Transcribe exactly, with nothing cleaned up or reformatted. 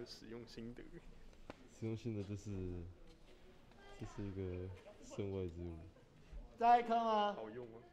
的使用心得。 使用性的就是这是一个身外之物。 在看吗？ 好用吗？